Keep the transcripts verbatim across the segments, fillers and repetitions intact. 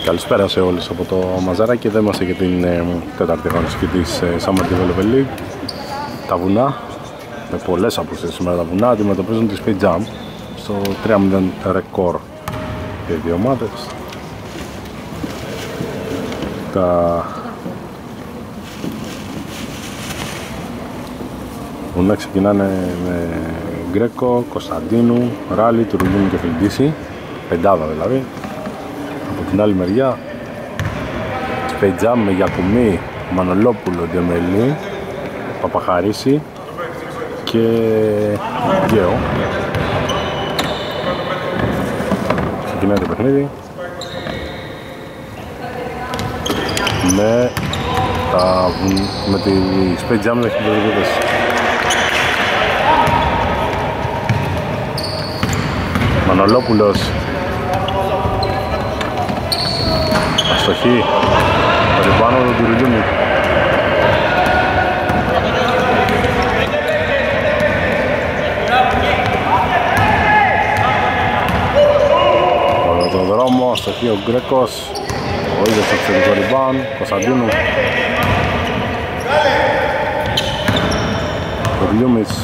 Καλησπέρα σε όλους από το Μαζαράκι. Εδώ είμαστε για την ε, τέταρτη αγωνιστική της ε, Summer Development League. Τα βουνά, με πολλές απουσίες σήμερα τα βουνά, αντιμετωπίζουν τη Speed Jump στο τρία μηδέν ρεκόρ και οι δύο ομάδες. Τα βουνά ξεκινάνε με Γκρέκο, Κωνσταντίνου, Ράλι, Τουρουγκίνου και Φιλντίση, πεντάδα δηλαδή. Από την άλλη μεριά Speed Jump με Γιακουμή, Μανολόπουλο, Ντεμελή, Παπαχαρίσι και Γκέο. Ξεκινάει το παιχνίδι με, τα, με τη Speed Jump να έχει προηγούμενες. Μανολόπουλος αστοχή, περιπάνω του Τουρουγκίνου. Όλο το δρόμο, αστοχή ο Γκρέκος, ο ίδιος στο εξαιρετικό rebound, Κωνσταντίνου. Ο Λιούμιτς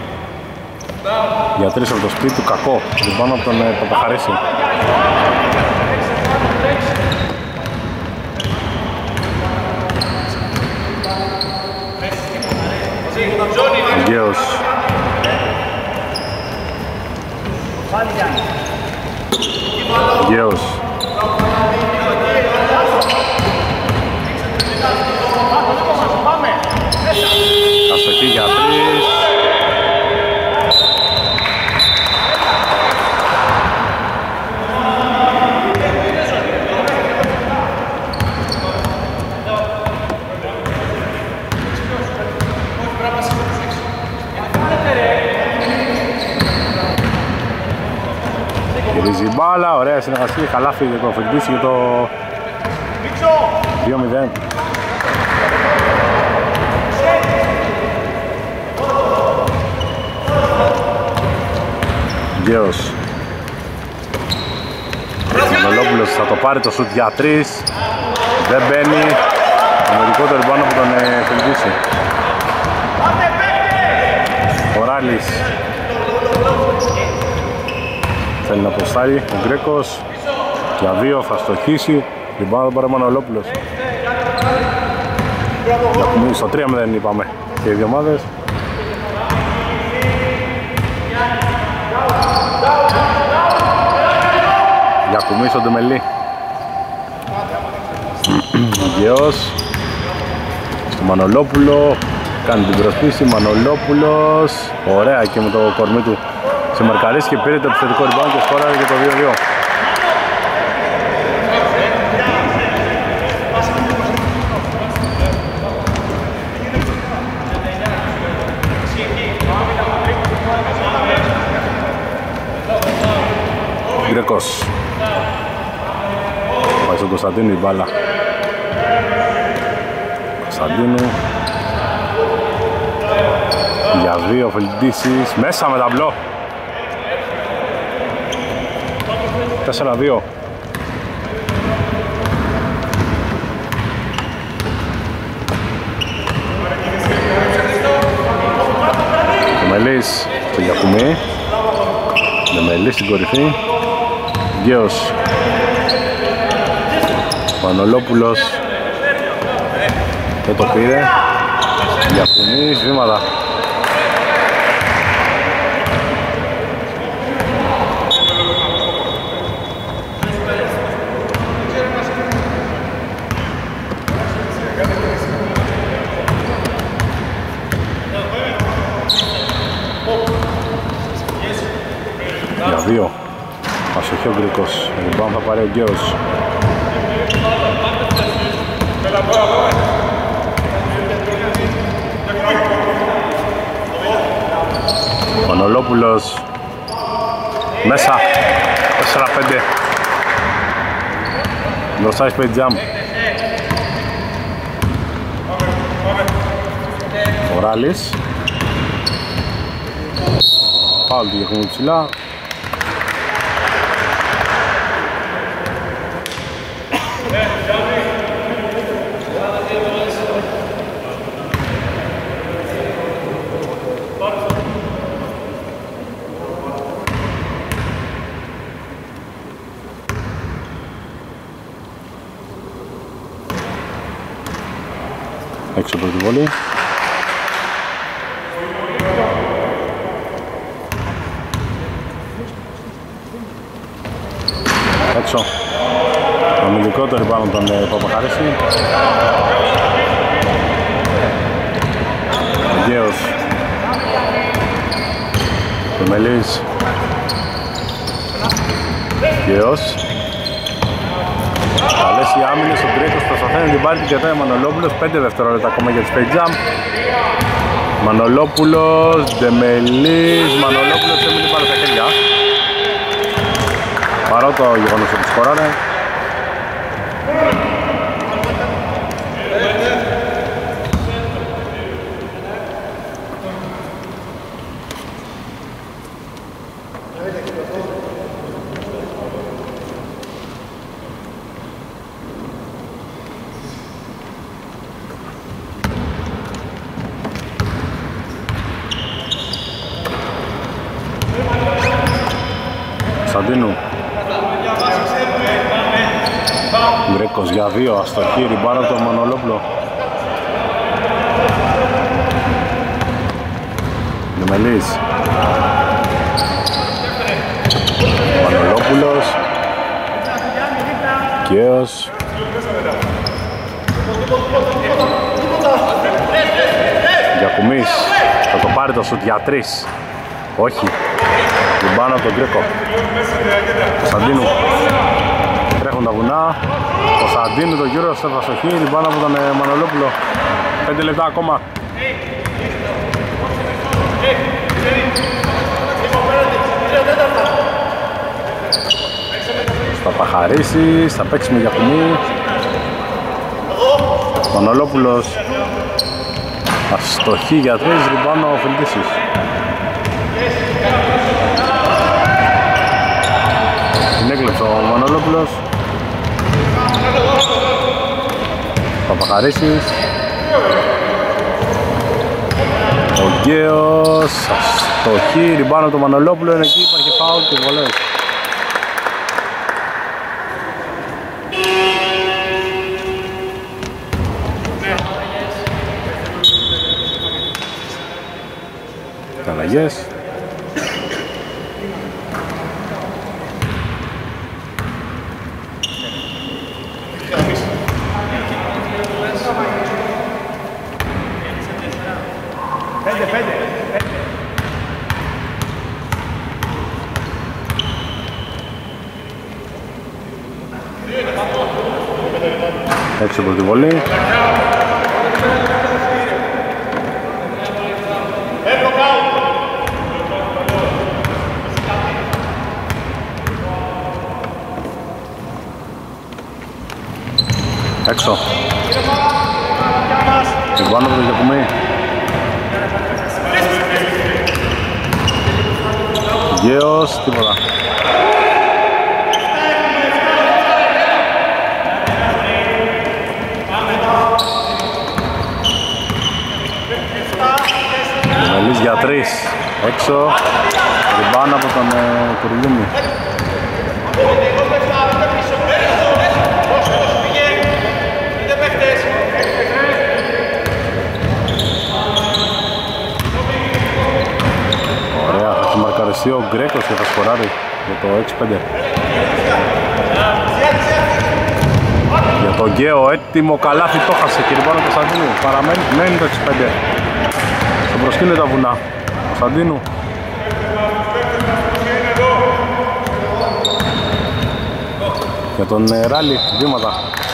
για τρεις από το σπίτι του, κακό, rebound από τον Παπαχαρίσι. Γκέος Γκέος αστοχή για τρεις. Γυρίζει η μπάλα, ωραία συνεργασία, χαλάφι για το Φιλντίση για το δύο μηδέν. Γκέος Μελόπουλος θα το πάρει το σουτ για τρεις, δεν μπαίνει, ομορικό το ριμπάνω από τον Φιλντίση. Ο Ράλης θέλει να αποστάρει, ο Γκρέκος για δύο θα στοχίσει, ριμπάνω θα πάρει ο Μανολόπουλος. Στο τρία μηδέν είπαμε και οι δύο ομάδες. Γιακουμή στον Ντεμελή. Γκέος στο Μανολόπουλο, κάνει την προσπίση, Μανολόπουλος, ωραία και με το κορμί του σε μαρκαρίσει και πήρε το επιθετικό rebound και σκόραρε για το δύο δύο. Γκρέκος πάει στον Κωνσταντίνου η μπάλα. Κωνσταντίνου για δύο, Φιλντίσης μέσα με ταμπλό. τέσσερα δύο. Δεμελής στο Γιακουμή, Δεμελής στην κορυφή, Γκέος, Μανολόπουλος δεν το πήρε, Γιακουμής, βήματα. Για δύο, αστοχή ο Γκρέκος, λοιπόν θα πάρει ο Γκέος. Μανολόπουλος μέσα, τέσσερα πέντε. Μπροστά η Speed Jump. Ο Ράλης. Φάουλ του Γιακουμού ψηλά. Έξω από τη βολή. Έξω. Αμυντικό το rebound τον Παπαχαρέση. Γέος. Θεμελής. Γέος. Καλές οι άμυνες, ο Γκρέκος προσπαθεί να την πάρει την κρατάει ο Μανολόπουλος. πέντε δευτερόλεπτα ακόμα για τις Space Jam. Μανολόπουλος, Ντεμελής, Μανολόπουλος έμεινε πάνω στα χέρια. Παρά το γεγονός ότι σκοράρε. Κωνσταντίνου. Γκρέκος για δύο, αστοχή, ριμπάρα το Μανολόπουλο. Δεμελής. Μανολόπουλος. Κέος. Γιακουμής. Θα το πάρει το σουτ για τρεις. Όχι. Ριμπάρα από τον Γκρέκο. Κωνσταντίνου. Τρέχουν τα βουνά. Κωνσταντίνου το γύρο στο αστοχή, ριμπάρα από τον Μανολόπουλο. πέντε λεπτά ακόμα. Θα Παχαρίσει, θα παίξει με Γιακουμί. Μανολόπουλος. Αστοχή για τρεις, ριμπάρα ο Φιλτήσης. Την έκλεψε ο Μανολόπουλος. Παπαχαρίσης. Ο Γκέος. Αστοχή, ριμπάνω το Μανολόπουλο. Είναι εκεί, υπάρχει φάουλ και βολές. Αλλαγές. Έξω από τη βολή. Έξω. Την πάνω από το Γιακουμί. Γέος, τίποτα. Μελής για τρεις. Έξω. Ριμπάν από τον ε, Κουριλίνη. Ωραία, θα έχει μαρκαριστεί ο Γκρέκος και θα σκοράρει για το έξι πέντε. Για τον Γκέο έτοιμο καλάθι, το χάσε και λοιπόν ο Κωνσταντίνου. Παραμένει, μένει το έξι πέντε. Στο προσκύνει τα βουνά. Κωνσταντίνου. Για τον ε, Ράλι, βήματα.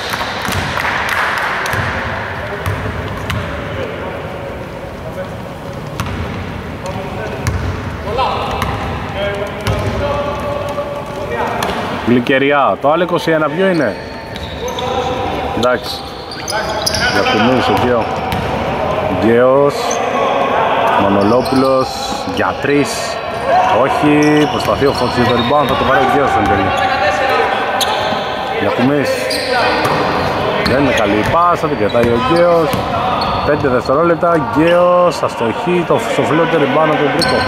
Γλυκεριά, το άλλο είκοσι ένα ποιο είναι? Εντάξει. Για κουμίς ο Γκέο. Γκέος. Μανολόπουλος. Για τρεις. Όχι, προσπαθεί ο Φώτης για το rebound, θα το πάρει ο Γκέος εν τέλει. Για κουμίς. Δεν είναι καλή η πάσα, την κρατάει ο Γκέος. πέντε δευτερόλεπτα, Γκέος, αστοχή, το σοφλότερο rebound από τον Γκρίκο.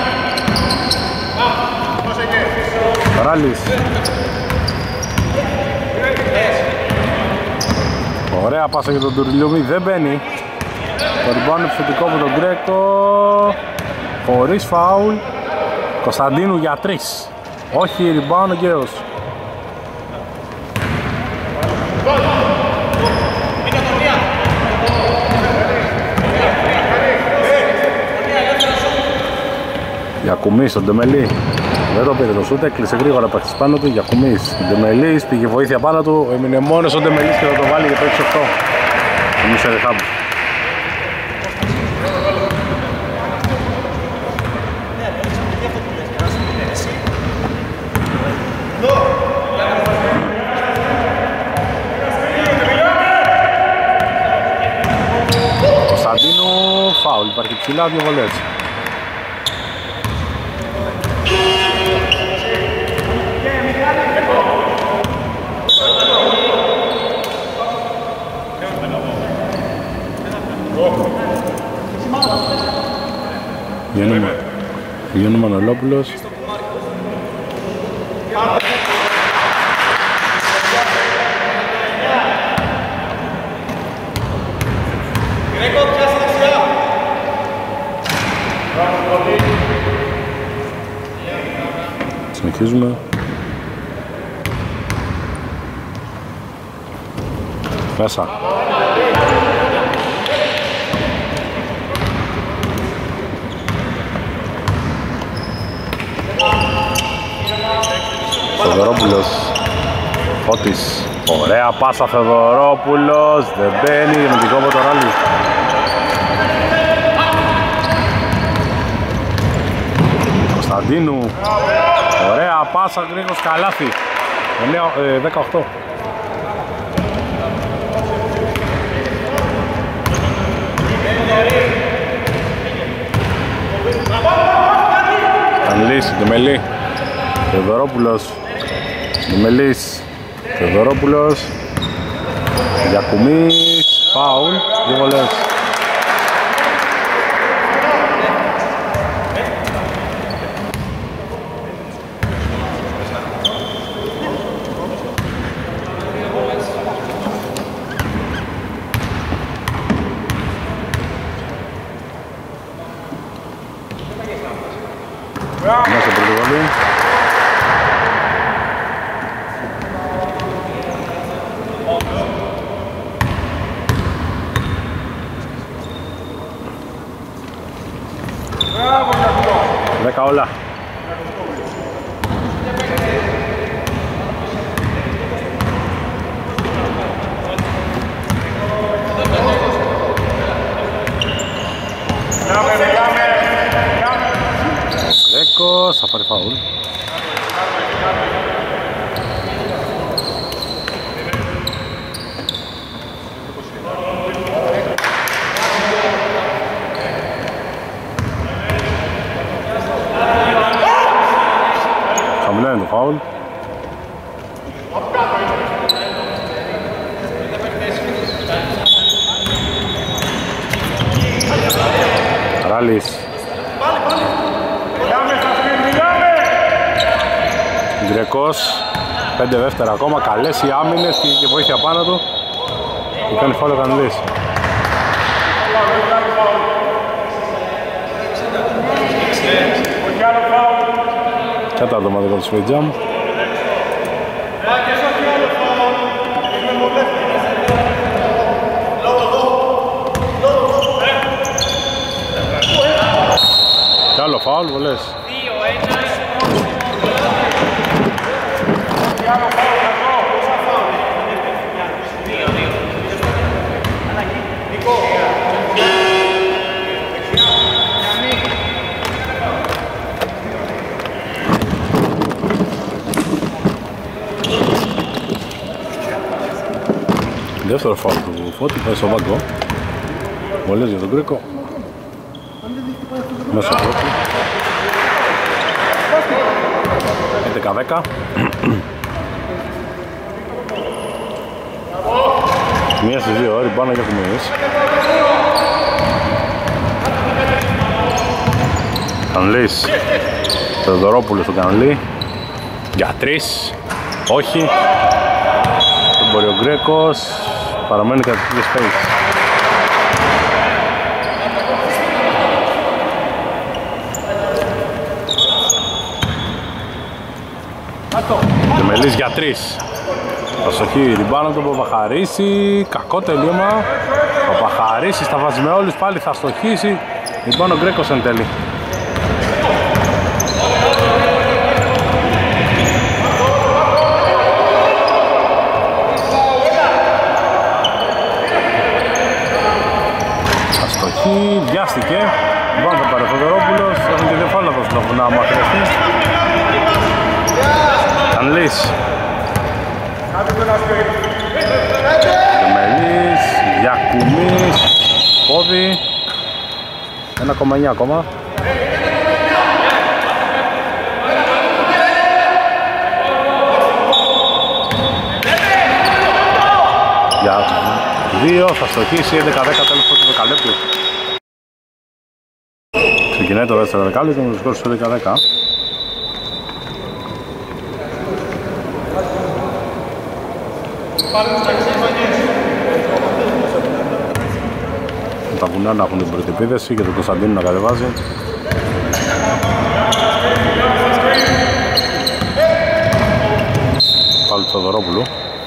Ράλης. Ωραία πάσα για τον Τουρλιούμι, δεν μπαίνει. Το rebound επιθετικό από τον Γκρέκο. Χωρίς φάουλ. Κωνσταντίνου για τρεις. Όχι, rebound ο Γκέος. Γιακουμής στον Ντεμελή. Δεν το πήρε το σούτ, έκλεισε γρήγορα παίκτης πάνω του. Γιακουμής. Ντεμελής πήγε βοήθεια πάνω του. Έμεινε μόνος ο Ντεμελής και θα το βάλει για το έξι οκτώ. Εμείς ερεχάμε. Κωνσταντίνου, φάουλ, υπάρχει ψηλά, δύο βολές. Γιάννη Μανολόπουλος. Συνεχίζουμε. Μέσα. Θεοδωρόπουλος. Φώτης. Ωραία πάσα Θεοδωρόπουλος. Δεν μπαίνει με την κόμπο το ράλι. Κωνσταντίνου. Ωραία πάσα Γκρέκος καλάθι. δέκα οκτώ. Κανλής, Ντεμελή. Θεοδωρόπουλος. Ντεμελής. Θεοδωρόπουλος. Γιακουμής. Φάουλ. Δύο βολές. Μέσα πρώτο βολή. Δέκα όλα. Γκρέκος, θα πάρει φάουλ. Χαμηλά είναι το φάουλ. Ράλης. Γκρέκος, πέντε δεύτερα ακόμα, καλές οι άμυνες και, και βοήθεια πάνω του και κάνει φάουλ ο Κανλής. Τέταρτο ομαδικό του Space Jam. Κι άλλο φάουλ, βολές. Δεύτερο φάουλ του Φώτη, πάει στο βάγκο. Βολές για τον Γκρέκο. Μέσα πρώτη. έντεκα δέκα. Μία στις δύο ώρες, πάνω και έχουμε εμείς. Κανλής. Θεοδωρόπουλος του Κανλή. Για τρεις. Όχι. Δεν μπορεί ο Γκρέκος. Παραμένει κατά τις space. Παντελής για τρεις. Προσοχή, ριμπάνω τον Παπαχαρίσι. Κακό τελείωμα. Ο Παπαχαρίσης θα βάζει με όλους, πάλι θα στοχίσει. Λοιπόν ο Γκρέκος εν τέλει. Αστοχή, βιάστηκε. Λοιπόν θα πάρει ο Θοδωρόπουλος. Έχουν και δύο φάλα εδώ στο βουνά, άμα χρειαστεί. Κανλής. Δεμελής, Γιακουμής, πόδι. ένα κόμμα εννιά ακόμα. Για δύο θα στοχίσει, έντεκα δέκα τέλος του δεκαλέπτου. Ξεκινάει το δεύτερο δεκάλεπτο με τους σκόρους έντεκα δέκα. Τα βουνά να έχουν την πρώτη επίδεση και τον Κωνσταντίνο να κατεβάζει. Πάλι του Θοδωρόπουλου.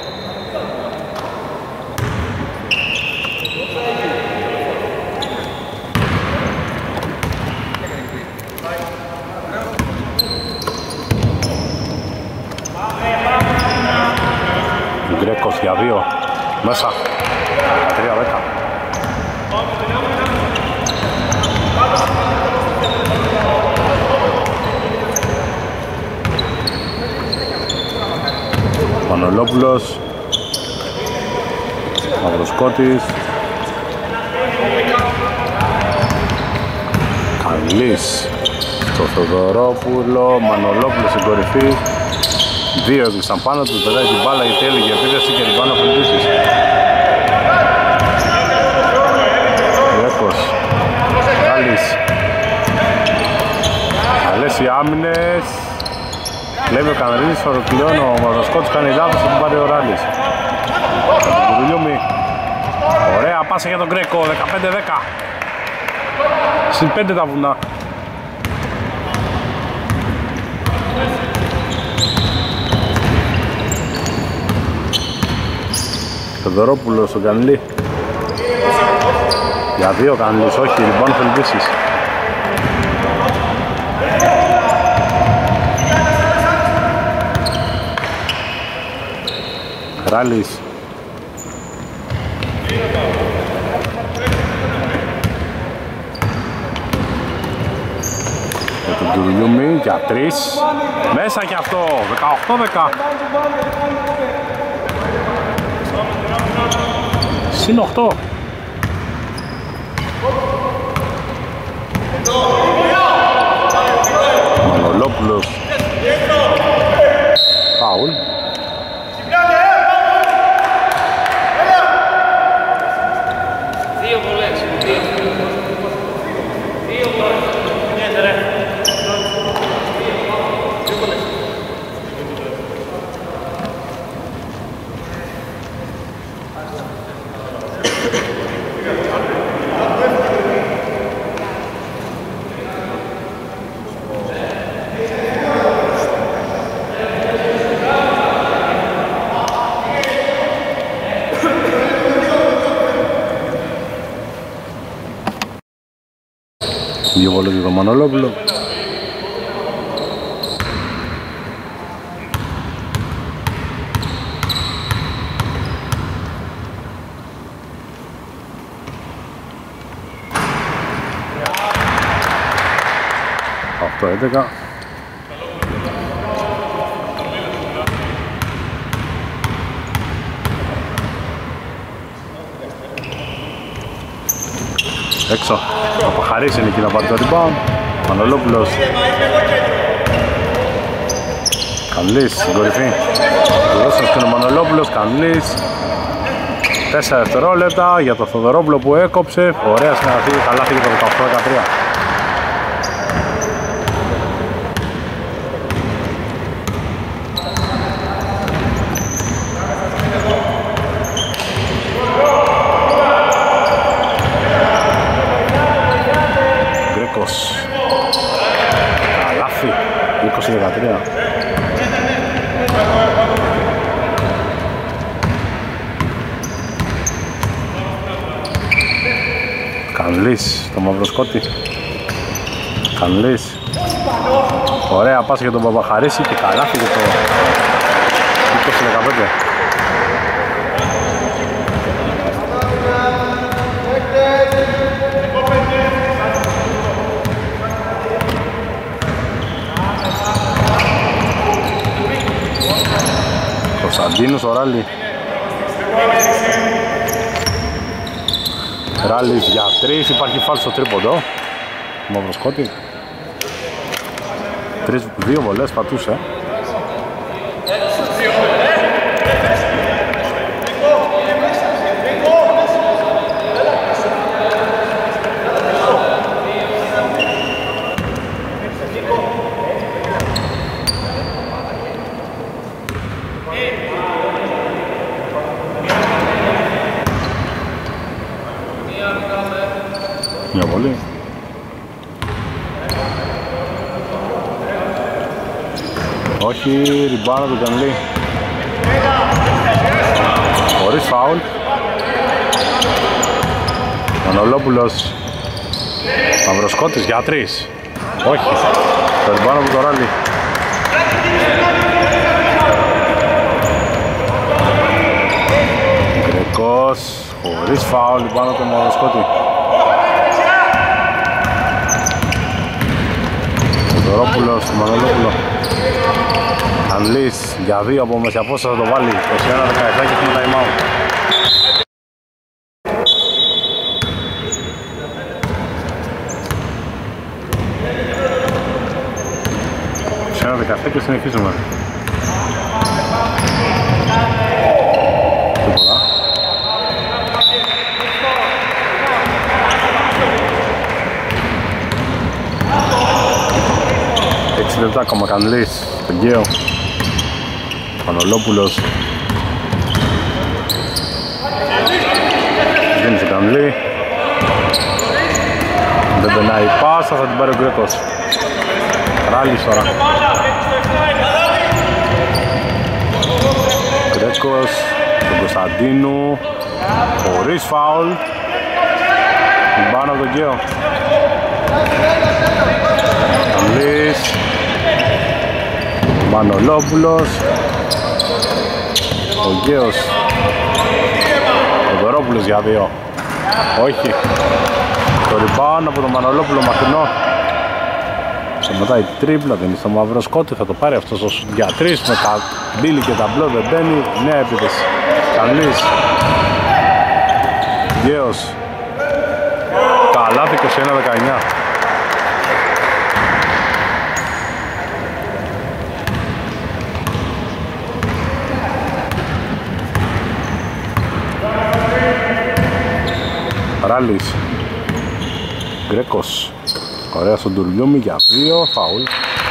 Γκρέκος για δύο. Μέσα. τρία δέκα. Μανολόπουλος, Μαυροσκότης, Κανλής στο Θοδωρόπουλο, Μανολόπουλος στην κορυφή. Δύο έκλεισαν πάνω του, πετάει την μπάλα γιατί έλεγε επίδεση και την πάνω απολύσεις. Ρέκος, Γάλλης, καλές οι άμυνες. Λέει ο Κανρίνης, ολοκληρώνει ο Μαυροσκότης, κάνει λάθος, θα τον πάρει ο Ράλης. Κουρουλιούμι, ωραία πάσα για τον Γκρέκο, δεκαπέντε δέκα. Συν πέντε τα βουνά. Θοδωρόπουλος στον Κανλή. Για δύο Κανλής, όχι, λοιπόν θελβήσεις. Ράλης. Για τον Τουρλιούμι, για τρεις. Μέσα και αυτό, δεκαοκτώ δέκα. Συν οκτώ. Μανολόπουλος. Φάουλ. Δύο βολές. Δύο βολές. Ναι, ρε. Δύο βολές. Δύο βολές για τον Μανολόπουλο. οκτώ έντεκα. Έξω. Ο Παχαρής είναι εκεί να πάρει το rebound. Μανολόπουλος. Κανλής στην κορυφή. Δώσαμε στον Μανολόπουλος. Κανλής. Τέσσερα δευτερόλεπτα για το Θοδωρόπουλο που έκοψε. Ωραία συνεργασία. Καλά φύγει το δεκαοκτώ δεκατρία. είκοσι δεκατρία. Κανλής, το μαυροσκότη. Κανλής. Ωραία πάσα για τον Παπαχαρίσι και καλά φύγε το είκοσι δεκαπέντε. Κωνσταντίνος ο Ράλι. Ράλης για τρεις, υπάρχει φάλ στο τρίποντο. Μαυροσκότη. Τρεις, δύο βολές πατούσε. Μια βολή. Όχι, ριμπάνα του Κανλή. Χωρίς φάουλ. Μανολόπουλος. Μαυροσκότης για τρεις. Όχι. Το ριμπάνα του Ράλι. Γκρεκός. Χωρίς φάουλ, ριμπάνα του Μαυροσκότη. Δωρόπουλος του Μανολόπουλο. Ανλής για δύο από μεσιαπόσα θα το βάλει. είκοσι ένα δεκαεπτά και έχουμε time out. είκοσι ένα δεκαεπτά και συνεχίζουμε. Τίποτα. έξι λεπτά ακόμα Κανλής, τον Γκέο. Πανολόπουλος. Δίνει σε Κανλή. Δεν περνάει η πάσα, θα την πάρει ο Γκρέκος. Ράλης τώρα. Γκρέκος, τον Κωνσταντίνου. Χωρίς φάουλ. Την πάνω από τον Γκέο. Κανλής. Μανολόπουλος. Ο Γκέος. Ο Δωρόπουλος για δύο. Όχι. Το rebound από τον Μανολόπουλο μακρινό. Σταματάει τρίπλα, δεν είναι στο Μαυροσκότη, θα το πάρει αυτός για τρεις με τα μπίλι και τα μπλό δεν μπαίνει. Νέα επίθεση. Κανλής. Γκέος. Καλάθι είκοσι ένα δεκαεννιά. Ράλης. Γκρέκος. Ωραία στον Τουρλιούμι για δύο. Φάουλ.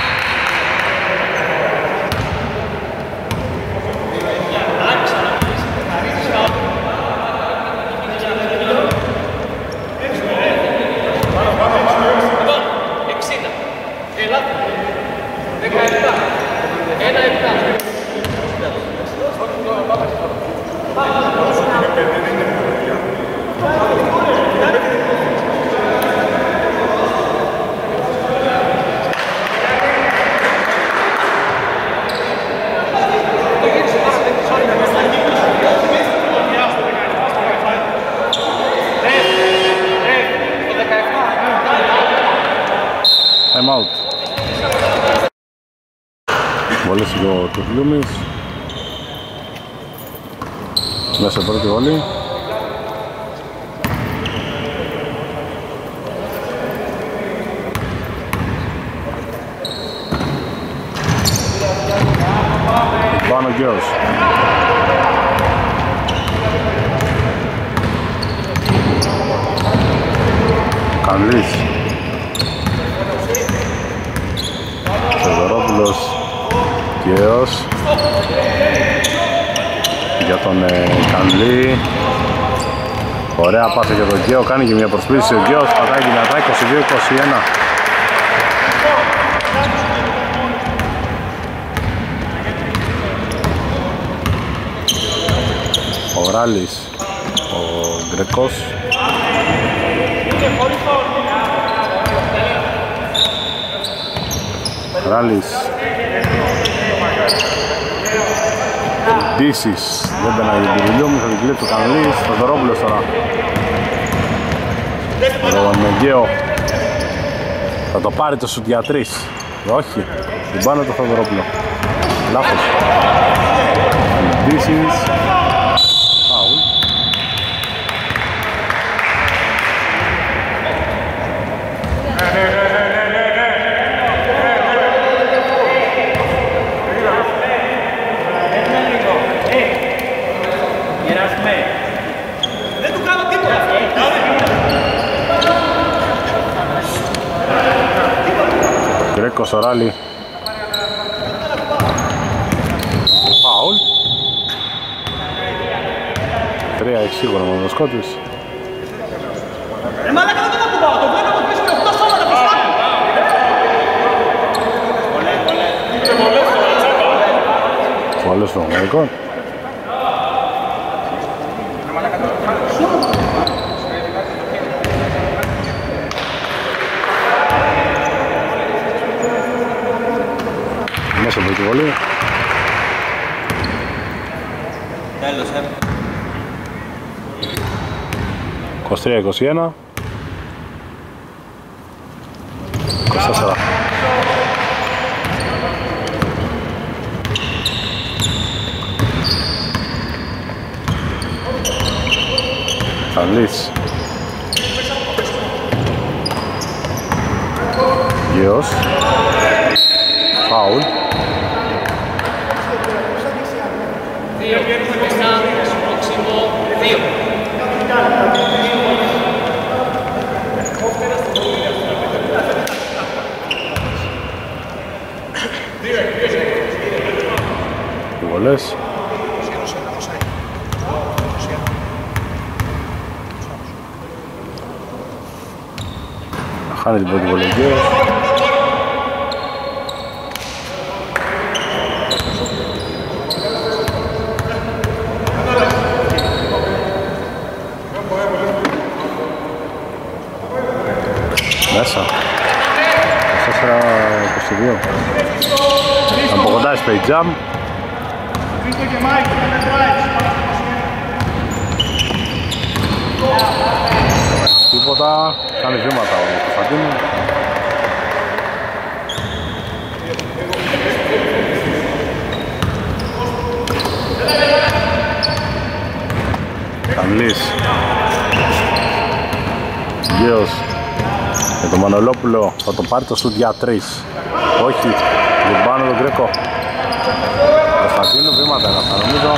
Βολές ο Τουρλιούμις. Μέσα πρώτη βολή. Πάνω ο Γκέος. Κανλής. Θεοδωρόπουλος. Γκέος. Για τον ε, Κανλή. Ωραία πάσα για τον Γκέο, κάνει και μια προσποίηση ο Γκέος, πατάει δυνατά είκοσι δύο είκοσι ένα. Ο Ράλης, ο Γκρεκός. Ράλης. Ντίσης. Δεν πέναγε την Τουρουλιούμη, θα την κλέψει ο Κανλής. Θοδωρόπουλος τώρα. Ο Μεγγέο. Θα το πάρει το σουτ για τρεις. Όχι. Την πάνω το Θοδωρόπουλο. Λάθος. Ντίσης. Φάουλ. Γκρέκος, ο Ράλι. Φάουλ. Τρία έχει σίγουρα με τον Σκότης. Ρε μαλάκα δεν τον ακουμπάω, το βλέπω από πίσω με οκτώ σώματα μπροστά μου. Φόλες των Αμερικών. Μέσα από τη βολή. Τέλος, ε. είκοσι τρία είκοσι ένα. είκοσι τέσσερα. Καλής. Γεός. Φάουλ. Δύο, μέσα, πρόξιμο, δύο. Βολές. Χάνει την πρώτη βολή. Μέσα. τέσσερα είκοσι δύο. Από κοντά space jump. Τίποτα. Κάνει βήματα ο Κωνσταντίνου. Καμλής. Γέος. Και το Μανολόπουλο θα το πάρει το σουτ για τρεις. Όχι. Δεν πάνω τον Γκρέκο. Κωνσταντίνου βήματα είναι αυτά νομίζω.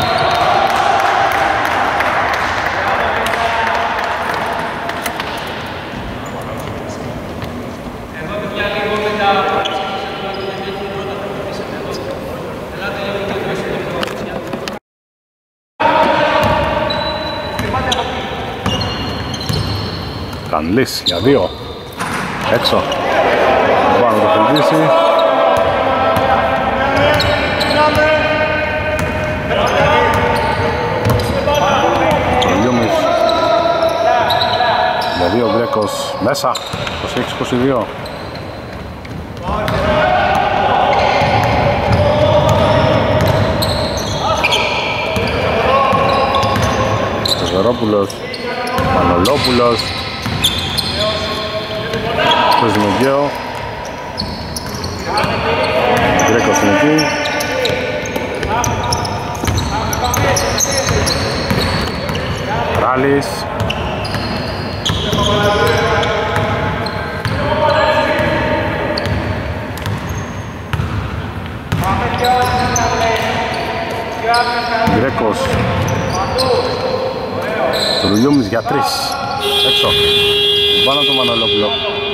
Κανλής για δύο. Έξω. Πάνω το φιλτήσει. Λιούμις. Για δύο Γκρέκος. Μέσα. είκοσι έξι είκοσι δύο. Ζερόπουλος. Μανολόπουλος. Παίζει με Γκέο. Γκρέκος είναι εκεί. Ράλης. Γκρέκος. Ρουλιούμις για τρεις. Έξω. Πάνω το Μανολόπουλο.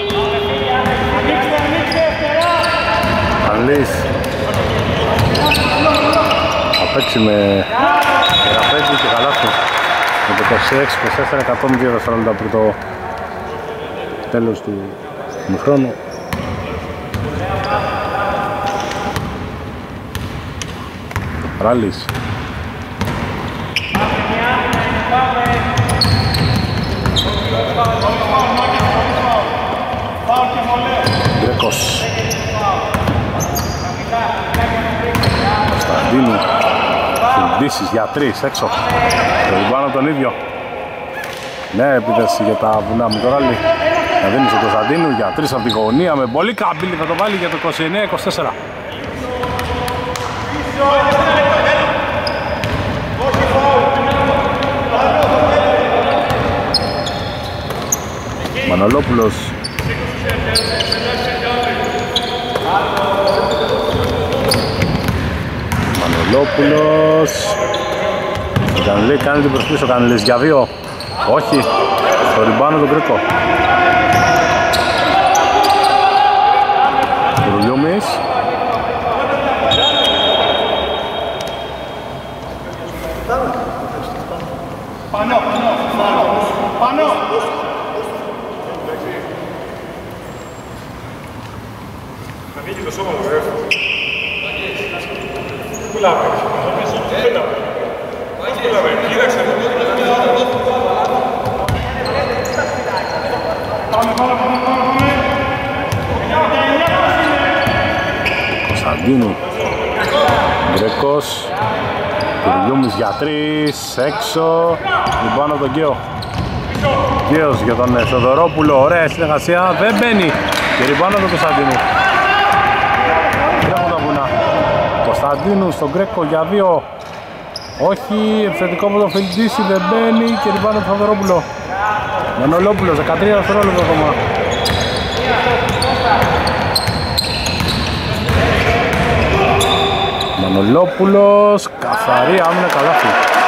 Κανλής. Θα παίξει με Κεραπέζη και Καλάθου. Με το είκοσι έξι είκοσι τέσσερα εκατόν δύο δευτερόλεπτα πριν το τέλος του μηχρόνου. Ράλης. Γκρέκος. Κωνσταντίνου. Φιλντήσεις για τρεις έξω. Το ριμπάνω τον ίδιο. Ναι, επίθεση για τα βουνά μου τώρα λέει. Να δίνει στον Κωνσταντίνου για τρεις από τη γωνία με πολύ καμπύλη, θα το βάλει για το είκοσι εννέα είκοσι τέσσερα. Μανολόπουλος. Μανολόπουλος. Ο Κανελή κάνει την προσπίση, ο Κανελής για δύο. Όχι, στο ριμπάνο τον Γκρέκο. Κουρουλιούμης. Πάνω, πάνω, πάνω. Θα βγει το σώμα του ρεύμα. Πουλάμε. Πουλάμε. Κοίταξε. Πάμε, πάμε, πάμε, πάμε. Κωνσταντίνου. Γκρέκος. Κουρουλιούμης για τρεις, έξω. Λοιπόν από τον Γκέο. Γκέος για τον Θεοδωρόπουλο, ωραία συνεργασία, δεν μπαίνει. Και ριμπάνω τον Κωνσταντίνου. Τρέχουν τα βουνά. Κωνσταντίνου στον Γκρέκο για δύο. Όχι, επιθετικό από τον Φιλντίση, δεν μπαίνει. Και ριμπάνω τον Θεοδωρόπουλο. Μανολόπουλος, δεκατρία δευτερόλεπτα ακόμα. Μανολόπουλος, καθαρή άμυνα, καλάθι.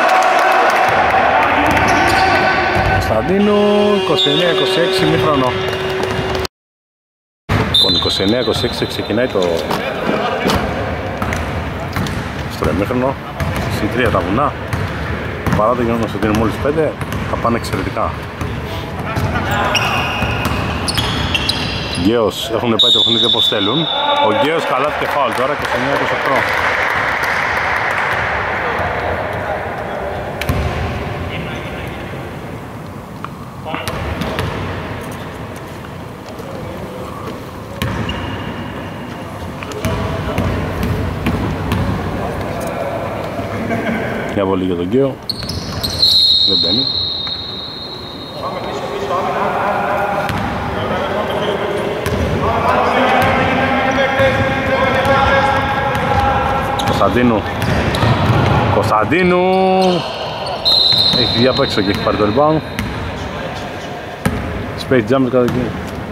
Κωνσταντίνου, είκοσι εννέα είκοσι έξι, μήχρονο. Λοιπόν, είκοσι εννέα είκοσι έξι ξεκινάει το στο εμίχρονο. Συν τρία τα βουνά. Παρά το γεγονός ότι είναι μόλις πέντε, θα πάνε εξαιρετικά. Γκέος έχουν πάει το παιχνίδι όπως θέλουν. Ο Γκέος καλάθι και φάουλ τώρα, είκοσι εννέα είκοσι οκτώ. Μια βολή για τον Γκέο. Δεν μπαίνει. Κωνσταντίνου. Κωνσταντίνου. Έχει βγει απ' έξω και έχει πάρει το rebound. Space jump κατά εκεί.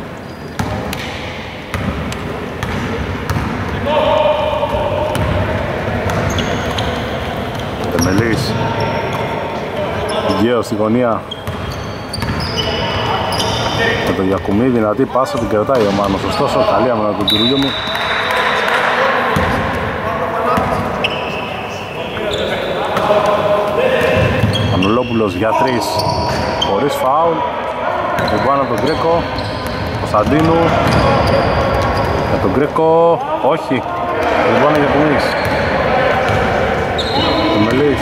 Τεμελής. Γκέος στη γωνία. Με τον Γιακουμί, δυνατή πάσα, την κρατάει ο Μάνος. Ωστόσο, καλή άμυνα του Κουρουλιούμη. Μανολόπουλος για τρεις, χωρίς φάουλ. Λοιπόν από τον Γκρέκο. Κωνσταντίνου. Για τον Γκρέκο, όχι. Λοιπόν για Κουμής. Μελής.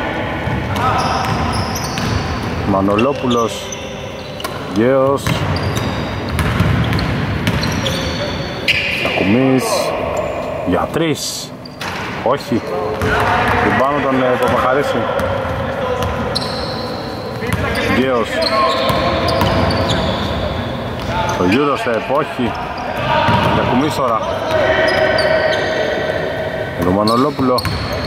Μανολόπουλος. Γκέος. Κουμής. Για τρεις. Όχι. Την πάνω τον Παπαχαρίσου. Γκέος. Το Eurostep, όχι. Για Κουμής τώρα. Το Μανολόπουλο.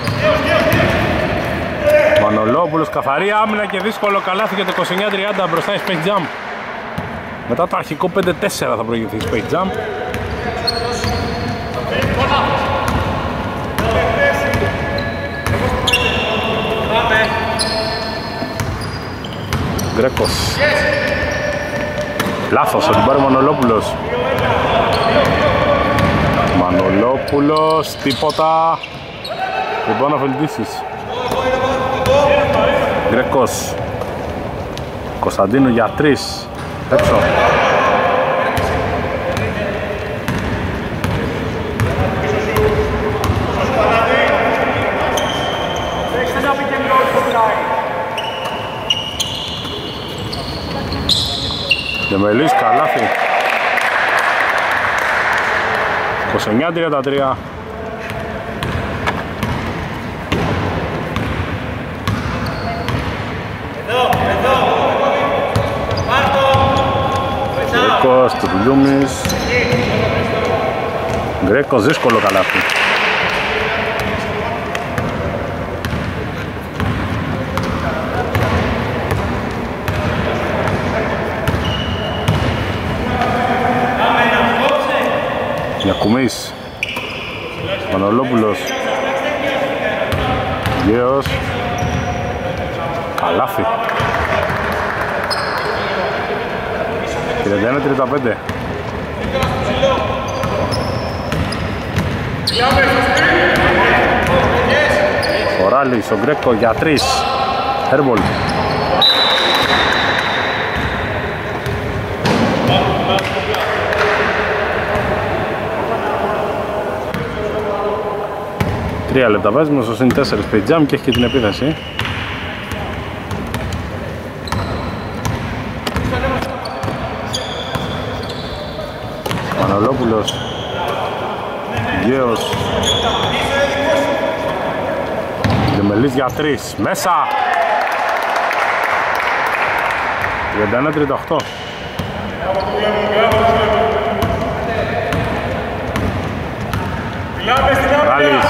Μανολόπουλος, καθαρή άμυνα και δύσκολο καλάθι για το είκοσι εννέα τριάντα μπροστά η Space Jump. Μετά το αρχικό πέντε τέσσερα θα προηγηθεί η Space Jump. Γκρέκος. Λάθος, θα την πάρει ο Μανολόπουλος. Μανολόπουλος, τίποτα. Λοιπόν να βελτίσεις. Γκρέκος. Κωνσταντίνου για τρεις. Έξω. Δεμελής, καλάθι. είκοσι εννιά τριάντα τρία. Γκρέκος, Τουρλιούμης. Γκρέκος, δύσκολο καλάθι. Γιακουμής, Μανολόπουλος, Γέος, καλάθι. τριάντα ένα τριάντα πέντε. Ο Ράλης, ο Γκρέκο για τρεις. Airball. Τρία λεπτά παίζουμε στο συν τέσσερα Space Jam και έχει και την επίθεση. Μανολόπουλος, Γέος, Δεμελής για τρεις, μέσα! τριάντα ένα τριάντα οκτώ. Ράλης.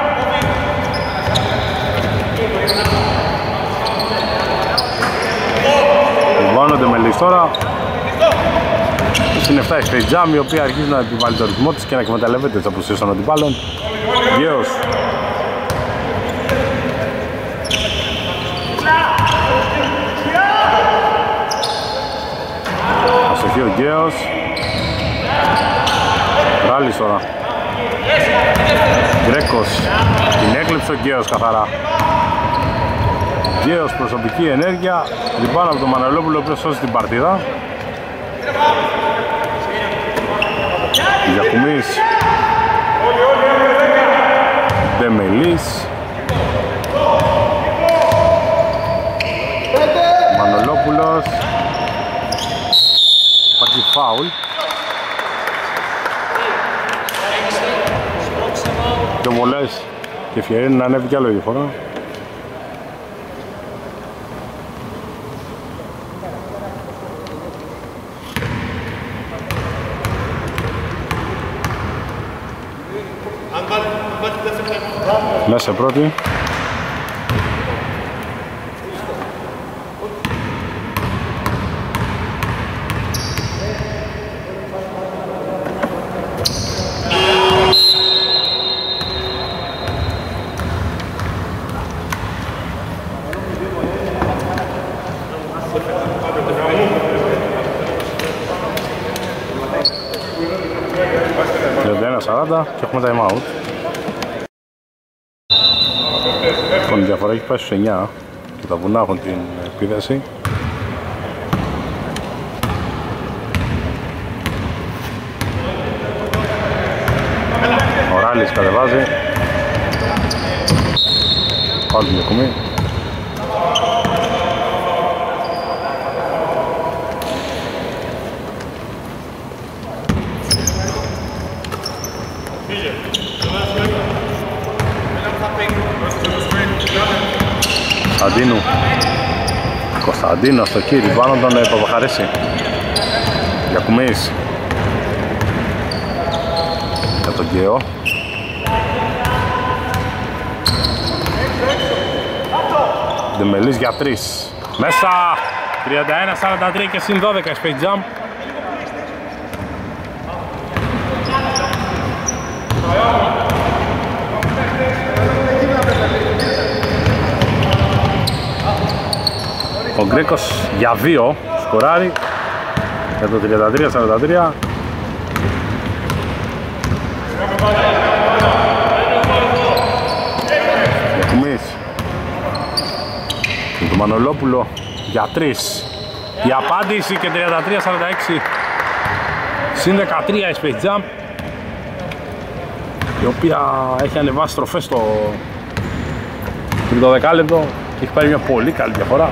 Λοιπόν, ο Δεμελής τώρα. Είναι εφτά η Space Jam, η οποία αρχίζει να επιβάλλει το ρυθμό της και να εκμεταλλεύεται τις απουσίες των αντιπάλων. Γέος. Αστοχή ο Γέος. Ράλης τώρα. Γκρέκος. Την έκλειψε ο Γέος καθαρά. Γέος, προσωπική ενέργεια. Λιμπάνω από τον Μανολόπουλο, ο οποίος σώζει την παρτίδα. Γιακουμής, Δεμελής, Μανολόπουλος, υπάρχει φάουλ. Και βολές και ευκαιρία να ανέβει κι άλλο η διαφορά. Μέσα πρώτη. τριάντα ένα σαράντα και έχουμε time out. Η διαφορά έχει πάει στους εννιά και τα βουνά έχουν την επίδεση. Ο Ράλης κατεβάζει. Πάλι την εκκομή. Κωνσταντίνου. Κωνσταντίνου στο κύρι, πάνω τον Παπαχαρέση. Γιακουμής. Για τον Γκέο. Δεμελής για τρεις. Μέσα! τριάντα ένα σαράντα τρία και συν δώδεκα Space Jam. Ο Γκρέκος για δύο σκοράρει για το τριάντα τρία σαράντα τρία. Γιακουμής και το Μανολόπουλο για τρεις. Η απάντηση και τριάντα τρία σαράντα έξι συν δεκατρία η Space Jam, η οποία έχει ανεβάσει στροφές στο τρίτο δεκάλεπτο και έχει πάρει μια πολύ καλή διαφορά.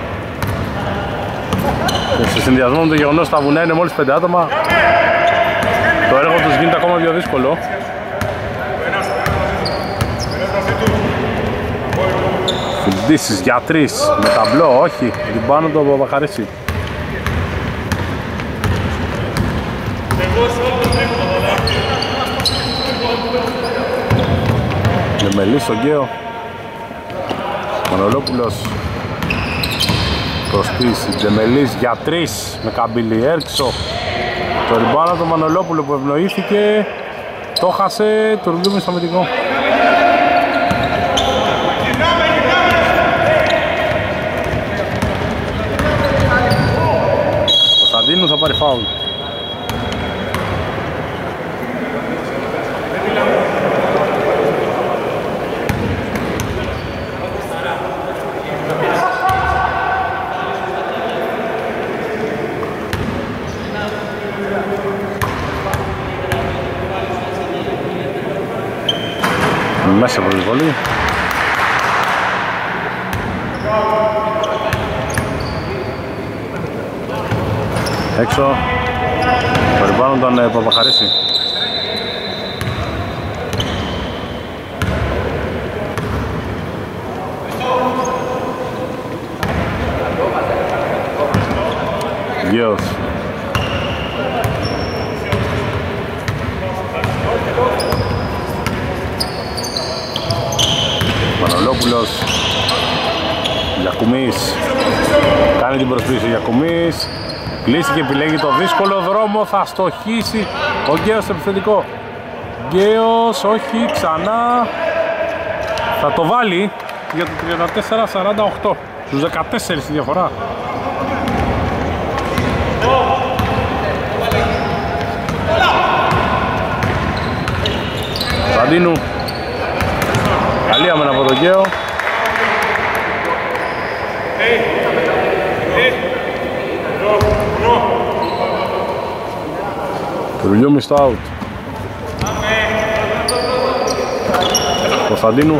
Και σε συνδυασμό με το γεγονός ότι τα βουνά είναι μόλις πέντε άτομα, το έργο τους γίνεται ακόμα πιο δύσκολο. Αντίσεις για τρεις με ταμπλό, όχι, ριμπάνω το Παπαχαρίσι. Δεμελής στον Γκαίο. Μανολόπουλος προσπίσει, Δεμελής για τρεις με Καμπύλη έξω. Το ριμπάνω του Μανολόπουλου που ευνοήθηκε, το χάσε, το ρουμπίμι στο αμυντικό. Κωνσταντίνου θα πάρει φάουλ. Μέσα προσβολή. Έξω. Περιπάνω τον ε, Παπαχαρίσι. Γιος. Μανολόπουλος. Γιακουμής. Κάνει την προσπίση ο Γιακουμής. Κλείσει και επιλέγει το δύσκολο δρόμο. Θα στοχίσει ο Γκέος επιθετικό. Γκέος, όχι, ξανά. Θα το βάλει για το τριάντα τέσσερα σαράντα οκτώ. Στους δεκατέσσερα η διαφορά. Κωνσταντίνου. Καλή άμενα από τον Γκαίο. Κρουλιούμι στο out. Κωνσταντίνου.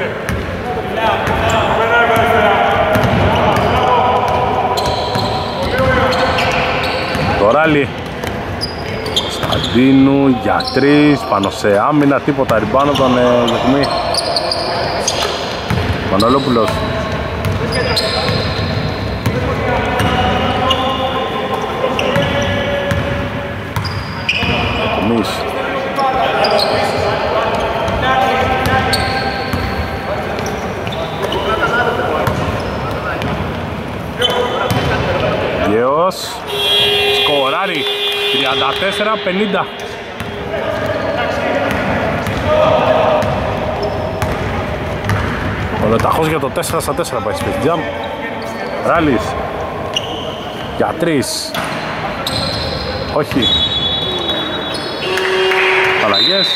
Το ράλι. Κωνσταντίνου για τρεις, πάνω σε άμυνα, τίποτα, ριμπάνω τον ε, Γιακουμί. Μανολόπουλος. Γιακουμής. Γεός. Σκοράρι. τριάντα τέσσερα πενήντα. Ο Λεταχός για το τέσσερα στα τέσσερα πάει στη Space Jam. Ράλης. Για τρεις. Όχι. Αλλαγές.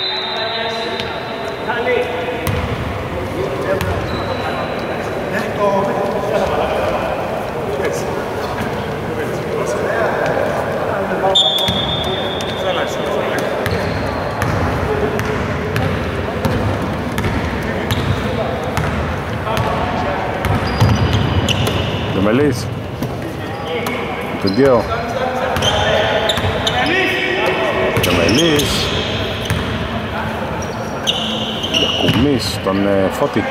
Δεμελής. Τον Γκαίο. Δεμελής. Γιακουμής τον ε, Φώτη.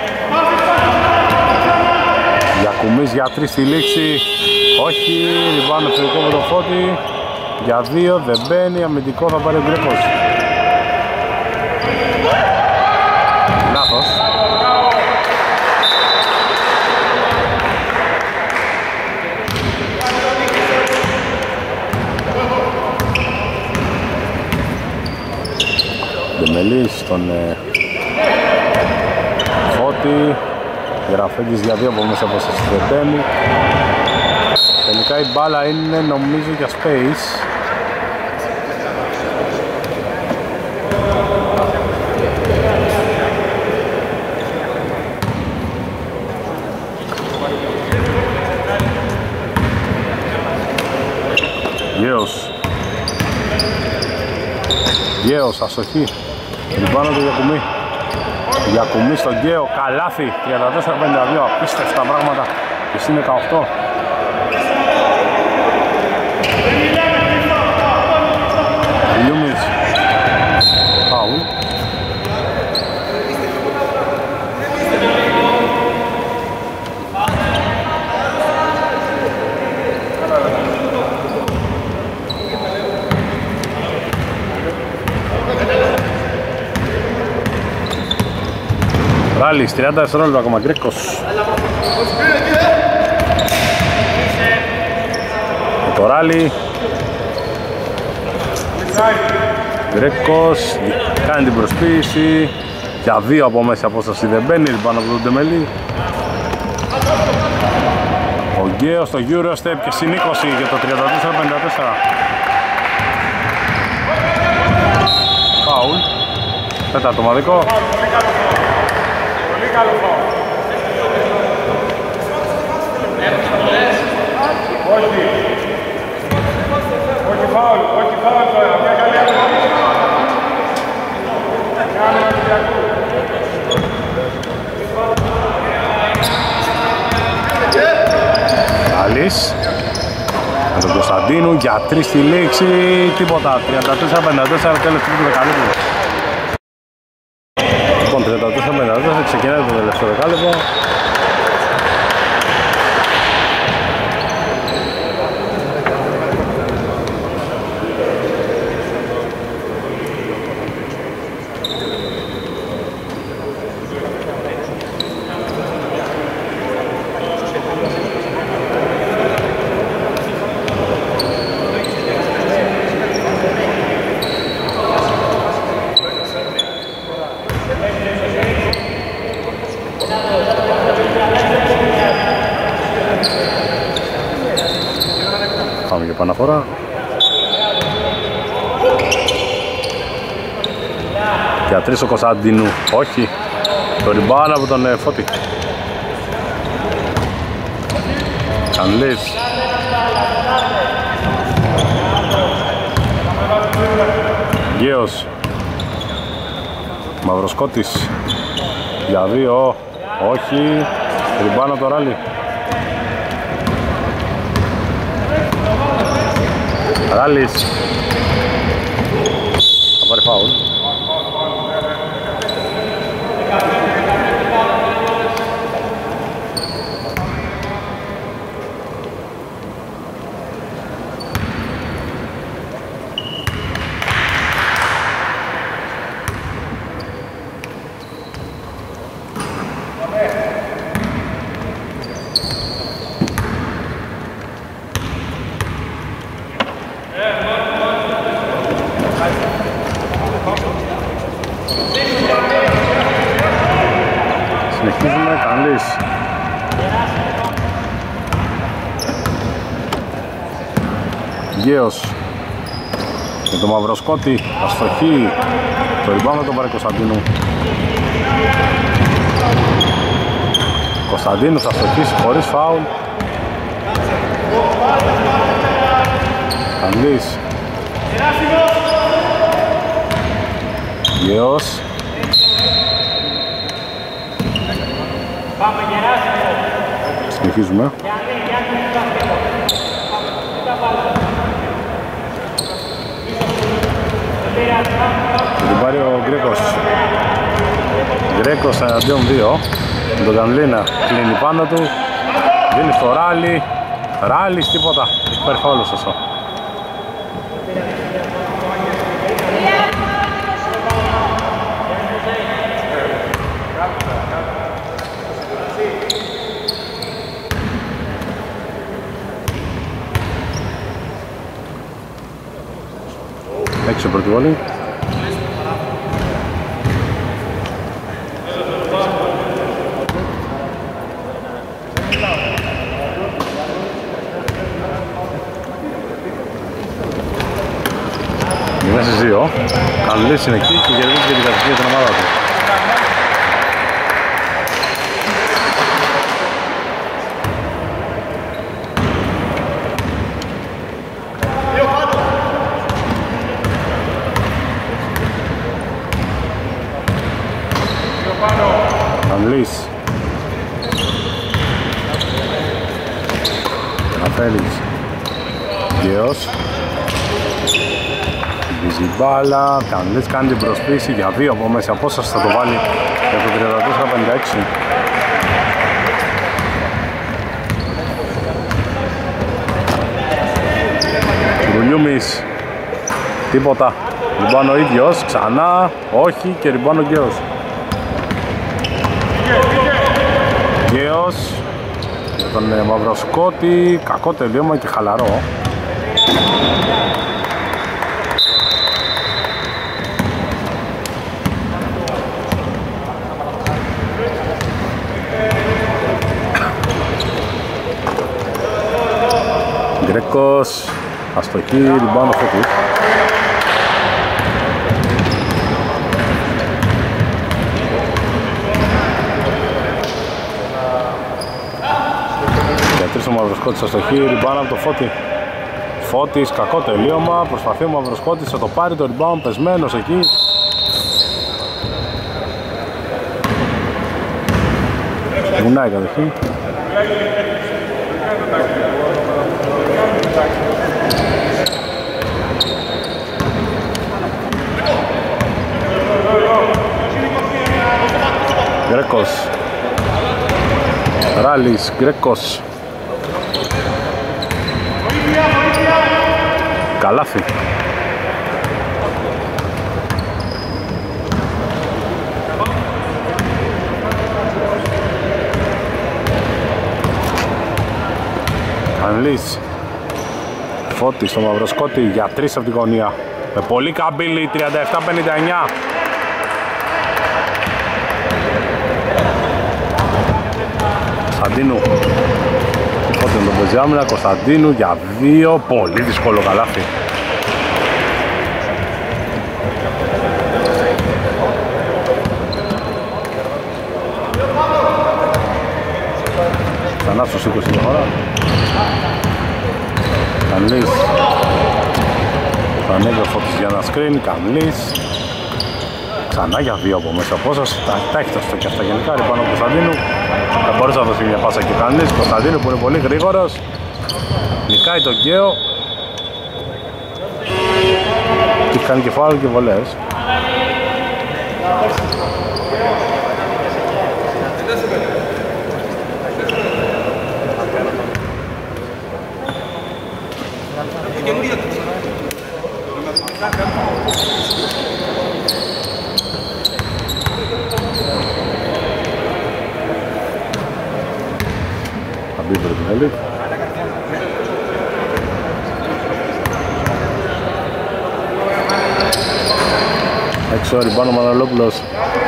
Γιακουμής για τρεις στη λήξη. Όχι, ριμπάνω ευθετικό με τον Φώτη. Για δύο δεν μπαίνει, αμυντικό θα πάρει ο Γκρέκος. Λάθος. Δεμελής τον ε, Φώτη. Γεραφέντης για δύο από μέσα από σας Φρετέμι. Τελικά η μπάλα είναι νομίζω για Space. Γέος. Γέος, αστοχή. Ριμπάνω του Γιακουμί. Γιακουμί στον Γκαίο, καλάθι. τριάντα τέσσερα πενήντα δύο, απίστευτα πράγματα. Και στην δεκαοκτώ. Λιούμις. Φάουλ. Ράλης, τριάντα δευτερόλεπτα ακόμα, Γκρέκος. Με το Ράλι. Γκρέκος κάνει την προσποίηση. Για δύο από μέση απόσταση δεν μπαίνει, πάνω από τον Ντεμελή. Ο Γκέος στο Eurostep και συν είκοσι για το τριάντα τέσσερα πενήντα τέσσερα. Φάουλ. Τέταρτο ομαδικό. Πολύ καλό φάουλ. Όχι. Όχι φάουλ, όχι φάουλ τώρα. Μια καλή αγώνα. Κάνε να την διακού. Καλής. Με τον Κωνσταντίνου για τρεις στη λήξη. Τίποτα. τριάντα τέσσερα πενήντα τέσσερα τέλος του δεκαλέπτου. Λοιπόν, τριάντα τέσσερα πενήντα τέσσερα ξεκινάει το τελευταίο δεκάλεπτο. Πάμε για επαναφορά. Για τρεις ο Κωνσταντίνου. Όχι. Το ριμπάν από τον ε, Φώτη. Κανλής. Γκέος. Μαυροσκότης. Για δύο. Όχι. Ριμπάν από το Ράλι. Ράλης. Θα πάρει φάουλ. Συνεχίζουμε, Κανλής. Γκέος. Με το Μαυροσκότη, αστοχή. Το ριμπάουντ τον πάρει Κωνσταντίνου. Κωνσταντίνου θα στοχίσει χωρίς φάουλ. Κανλής. Γκέος. Συνεχίζουμε. Θα την πάρει ο Γκρέκος. Γκρέκος εναντίον δύο. Με τον Κανλίνα κλείνει πάνω του. Δίνει στο Ράλι. Ράλης τίποτα. Έχει πάρει φάουλ σωστό. Έξω πρώτη βόλη. Είναι στις δύο. Κανλής είναι εκεί και κερδίζει και την κατηγορία την ομάδα του. Κανλής. Αφέλης. Γκέος. Βίζει μπάλα. Κανλής κάνει την προσποίηση για δύο από μέσα απόσταση, θα το βάλει για το τριάντα τέσσερα πενήντα έξι. Γκουλιούμις. Τίποτα. Ριμπάν ο ίδιος. Ξανά. Όχι και ριμπάν ο Γκέος. Γκέος για τον ε, Μαυροσκότη, κακό τελείωμα και χαλαρό. Γκρέκος, αστοχή, rebound Φώτη. Για τρεις ο Μαυροσκότης αστοχή, rebound από το Φώτη. Φώτης, κακό τελείωμα, προσπαθεί ο Μαυροσκότης να το πάρει το rebound, πεσμένος εκεί. Βουνάει η κατοχή. Γκρέκος, Ράλης, Γκρέκος, καλάθι. Ανλής, Φώτης στο Μαυροσκότη για τρεις από την γωνία. Με πολύ καμπύλη, τριάντα επτά πενήντα εννιά. Κωνσταντίνου, Φώτη με τον Μποζιάμινα, Κωνσταντίνου για δύο, πολύ δύσκολο καλάθι. Θανάσος είκοσι την ώρα. Καμλής, θα ανέβει ο Φώτης για ένα screen, Καμλής. Ξανά για δύο από μέσα απόσταση, τα, τα έχει το και αυτά γενικά, πάνω από Κωνσταντίνου. Θα μπορούσε να δώσει μια πάσα και Καμλής, Κωνσταντίνου που είναι πολύ γρήγορος. Νικάει τον Γκέο. Και κάνει και φάουλ και βολές. Θα μπει Βρετινέλη. Έξω ριμπάνω Μανολόπουλος.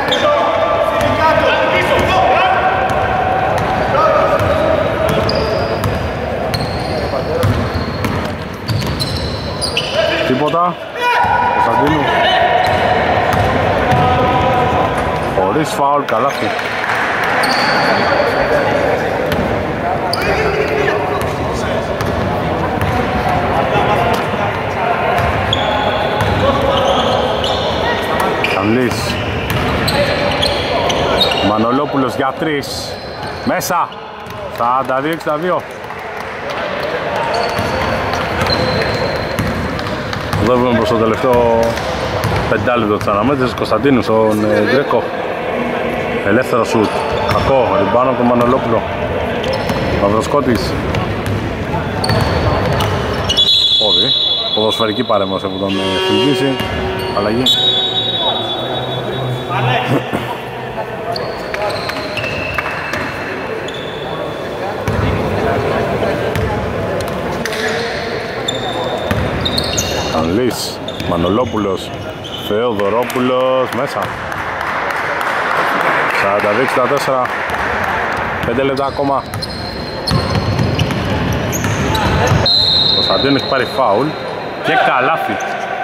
Τίποτα. Κωνσταντίνου. Χωρίς φάουλ, καλάθι. Καμλής. Μανολόπουλος για τρεις. Μέσα. σαράντα δύο εξήντα δύο. Εδώ βλέπουμε προς το τελευταίο πεντάλεπτο της αναμέτρησης. Κωνσταντίνου στον ε, Γκρέκο. Ελεύθερο σουτ. Κακό. Ριμπάνω από τον Μανολόπουλο. Μαυροσκότης. Πόδι. Ποδοσφαιρική παρέμβαση από τον ε, Φιλμπίση. Αλλαγή. Κανλής, Μανολόπουλος, Θεοδωρόπουλος, μέσα. σαράντα δύο εξήντα τέσσερα, πέντε λεπτά ακόμα. Ο Κωνσταντίνου έχει πάρει φάουλ και καλάθι.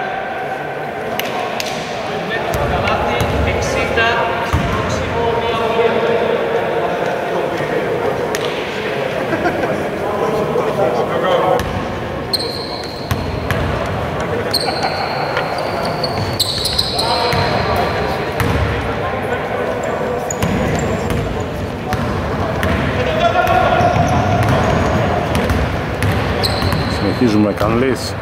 Συνεχίζουμε, Κανλής.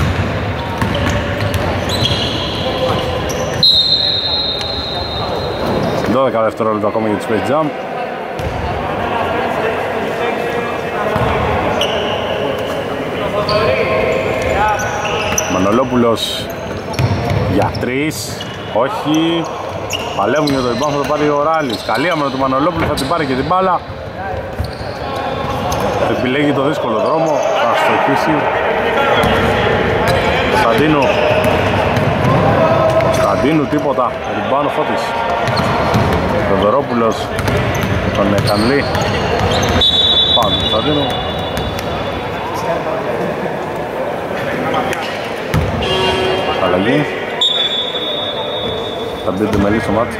δώδεκα δευτερόλεπτα ακόμα για τη Space Jam. Μανολόπουλος για τρεις, όχι, Παλεύουν για το rebound, θα το πάρει ο Ράλης. Καλή άμυνα του Μανολόπουλου, θα την πάρει και την μπάλα. Επιλέγει το δύσκολο δρόμο, θα στοχίσει. Κωνσταντίνου. Κωνσταντίνου τίποτα, rebound ο Φώτης. Θεοδωρόπουλος, τον Κανλή. Πάνω του Κωνσταντίνου. Αλλαγή. Θα μπει το μελί στο μάτι.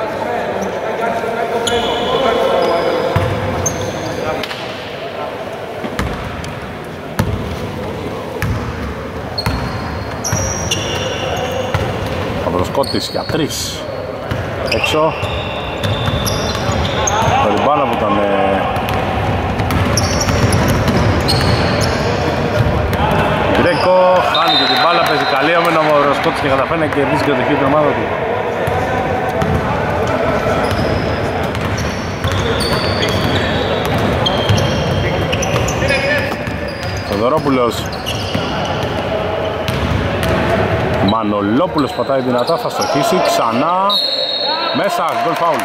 Παυροσκότης για τρεις. Έξω. Το ριμπάνα που ήταν ε... Γκρέκο, χάνει και την μπάλα, παίζει καλή άμυνα ο Παυροσκότης και καταφέρνει και κερδίσει και το χείλη την ομάδα του. Θεοδωρόπουλος. Μανολόπουλος πατάει δυνατά, θα στοχίσει ξανά. Μέσα, γκολ φάουλ.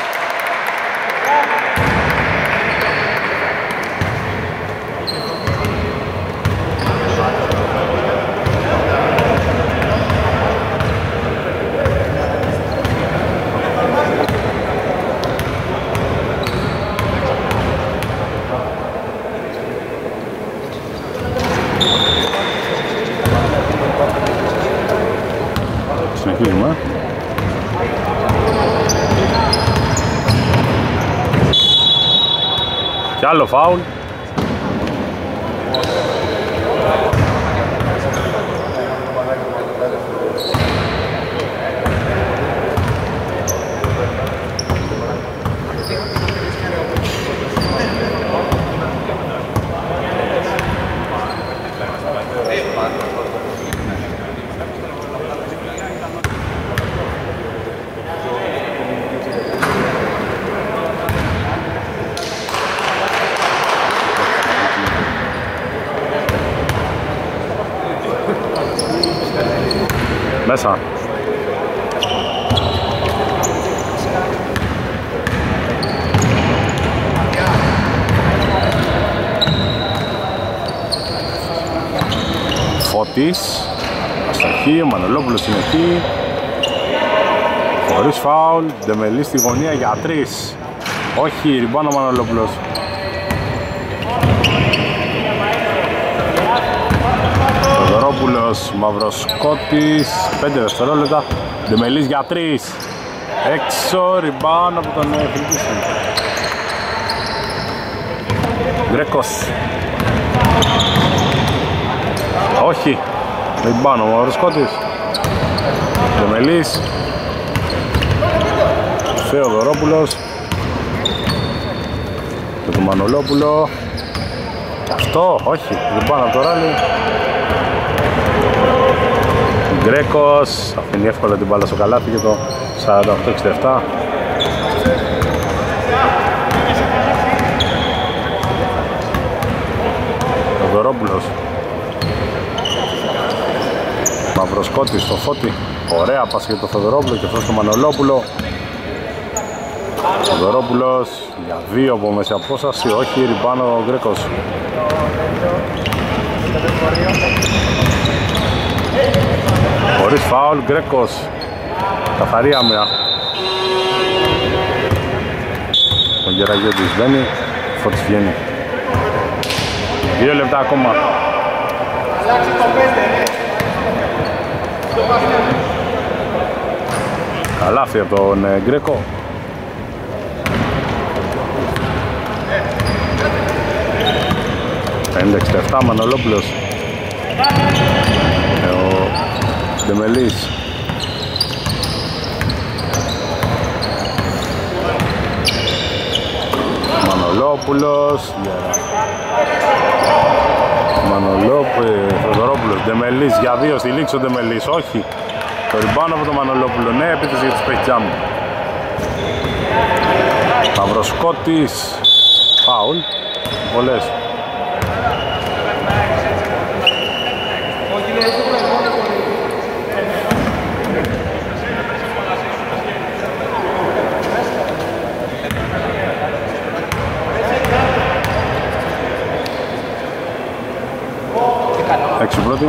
Συνεχίζουμε. Και άλλο φάουλ. Μέσα. Φώτης. Αστοχή, ο Μανολόπουλος είναι εκεί. Χωρίς φάουλ, Ντεμελή στη γωνία για τρεις. Όχι, ριμπάνω ο Μανολόπουλος. Θεοδωρόπουλος, Μαυροσκότης, πέντε δευτερόλεπτα. Ντεμελής για τρεις. Έξω, ριμπάν από τον Φιλιππίστη. Γκρέκος. Όχι, ριμπάν ο Μαυροσκότης. Ντεμελής. Θεοδωρόπουλος. Και τον Μανολόπουλο. Αυτό, όχι, ριμπάν από το Ράλι. Γκρέκος αφήνει εύκολα την μπάλα στο καλάθι και το σαράντα οκτώ εξήντα επτά. Θεοδωρόπουλος. Μαυροσκότης στο Φώτη. Ωραία πάση για το Θεοδωρόπουλο και αυτό στο Μανολόπουλο. Θεοδωρόπουλος για δύο από μέση απόσταση. Όχι, ριμπάνω ο Γκρέκος. Χωρίς φάουλ, Γκρέκος. Καθαρή άμυνα. Ο Γεραγιώτης μπαίνει, Φώτης βγαίνει. Δύο λεπτά ακόμα. Καλάθι από τον Γκρέκο. πενήντα εξήντα επτά, Μανολόπουλος. Ο Ντεμελής. Μανολόπουλος. Μανολόπουλος. Θεοδωρόπουλος. Ντεμελής για δύο στη λήξη ο Ντεμελής. Όχι. Το ριμπάνω από τον Μανολόπουλο. Ναι, επίθεση για τους Πεχτζάμ. Μαυροσκότης. Φάουλ. Βολές. παιχνίδι.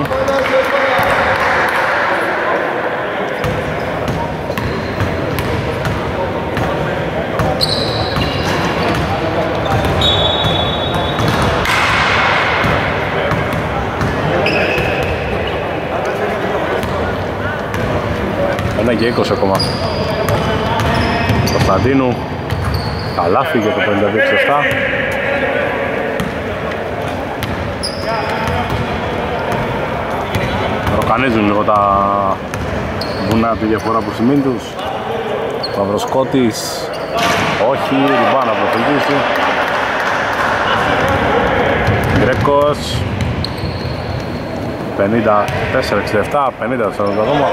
Ένα και είκοσι ακόμα. Κωνσταντίνου, καλάθι για το πενήντα δύο εξήντα επτά. Ροκανίζουν λίγο τα βουνά τη διαφορά που σημαίνει τους. Παυροσκότης, όχι, ριμπάνα από προφυγήσει. Γκρέκος, πενήντα τέσσερα εξήντα επτά, πενήντα τέσσερα ακόμα.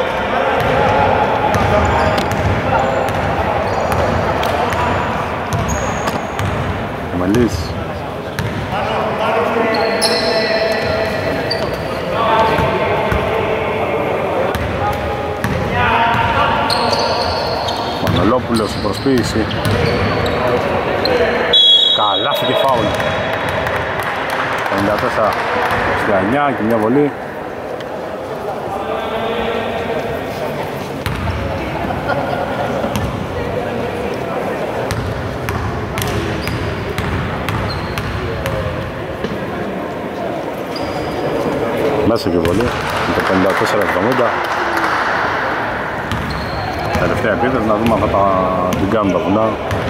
Μελής. Μανολόπουλος στην προσποίηση. Καλάθι και φάουλ. πενήντα τέσσερα εξήντα εννιά και μια βολή. Μέσα και βολή, με το πενήντα τέσσερα εβδομήντα. Τελευταία επίθεση, να δούμε αν θα τα την κάνουν τα βουνά.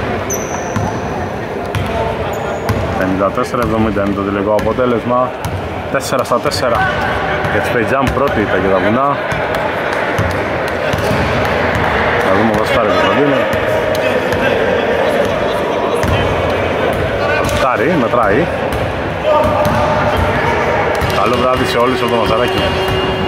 πενήντα τέσσερα εβδομήντα είναι το τελικό αποτέλεσμα. τέσσερα στα τέσσερα για τη Space Jam, πρώτη ήταν και τα βουνά. Να δούμε ο Βαστάρη που θα δίνει. Βαστάρη, μετράει. Καλό βράδυ σε όλους από το Μαζαράκι.